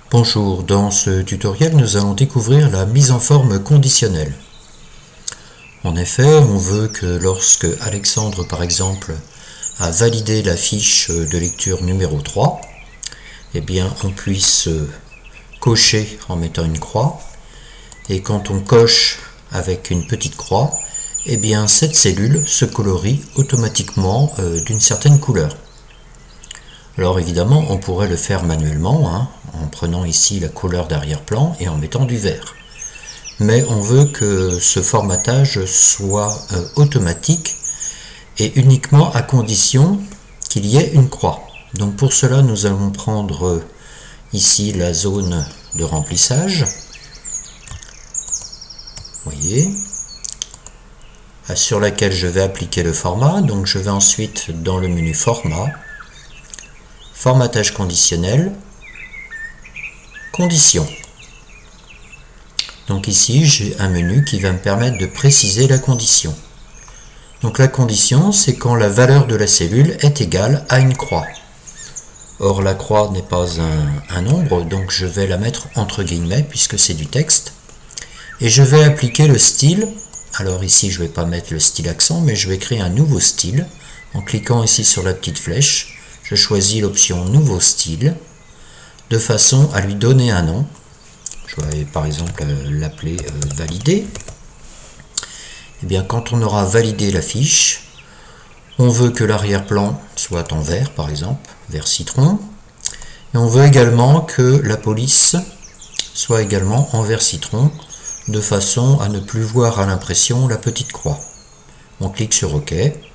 Bonjour, dans ce tutoriel nous allons découvrir la mise en forme conditionnelle. En effet, on veut que lorsque Alexandre par exemple a validé la fiche de lecture numéro 3, eh bien on puisse cocher en mettant une croix, et quand on coche avec une petite croix, eh bien cette cellule se colorie automatiquement d'une certaine couleur. Alors évidemment, on pourrait le faire manuellement, en prenant ici la couleur d'arrière-plan et en mettant du vert. Mais on veut que ce formatage soit automatique et uniquement à condition qu'il y ait une croix. Donc pour cela, nous allons prendre ici la zone de remplissage. Vous voyez, sur laquelle je vais appliquer le format. Donc je vais ensuite dans le menu Format, Formatage conditionnel, Conditions. Donc ici, j'ai un menu qui va me permettre de préciser la condition. Donc la condition, c'est quand la valeur de la cellule est égale à une croix. Or, la croix n'est pas un nombre, donc je vais la mettre entre guillemets, puisque c'est du texte. Et je vais appliquer le style. Alors ici, je ne vais pas mettre le style accent, mais je vais créer un nouveau style. En cliquant ici sur la petite flèche, je choisis l'option Nouveau style, de façon à lui donner un nom. Je vais par exemple l'appeler Valider. Et bien quand on aura validé la fiche, on veut que l'arrière-plan soit en vert, par exemple, vert citron. Et on veut également que la police soit également en vert citron, de façon à ne plus voir à l'impression la petite croix. On clique sur OK.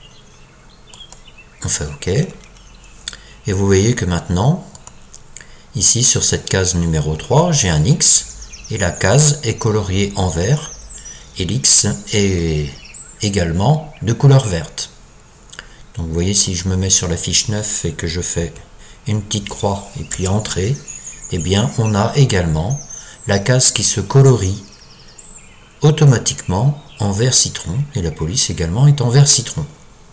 On fait OK. Et vous voyez que maintenant, ici sur cette case numéro 3, j'ai un X et la case est coloriée en vert et l'X est également de couleur verte. Donc vous voyez, si je me mets sur la fiche 9 et que je fais une petite croix et puis Entrée, eh bien on a également la case qui se colorie automatiquement en vert citron et la police également est en vert citron.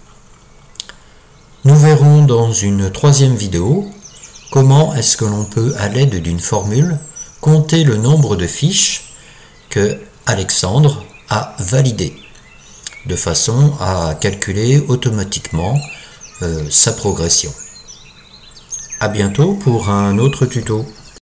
Nous verrons dans une troisième vidéo comment est-ce que l'on peut, à l'aide d'une formule, compter le nombre de fiches que Alexandre a validées, de façon à calculer automatiquement sa progression. À bientôt pour un autre tuto.